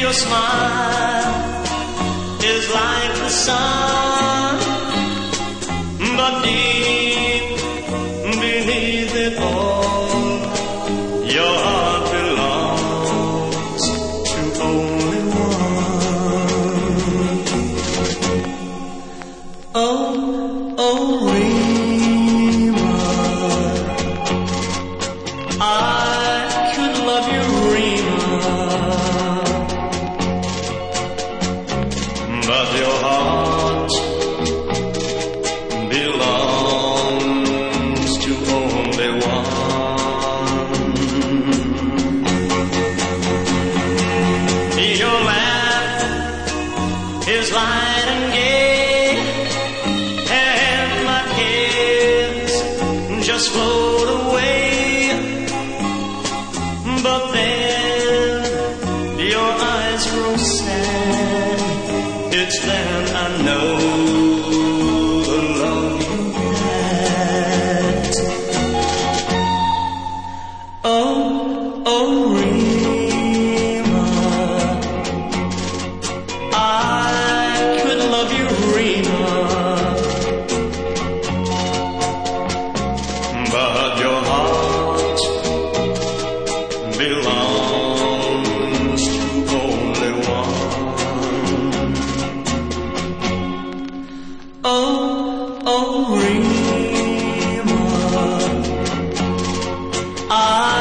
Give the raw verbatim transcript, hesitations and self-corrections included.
your smile is like the sun, but deep beneath it all, your heart belongs to only one. Oh, oh, Rima, I could love you, Rima, but your heart belongs to only one. Your laugh is light and gay, and my cares just float away. But then your eyes grow sad. It's then I know the love you had. Oh, oh, Rima, I could love you, Rima, but your heart belongs to only one. Oh, oh, Rima, I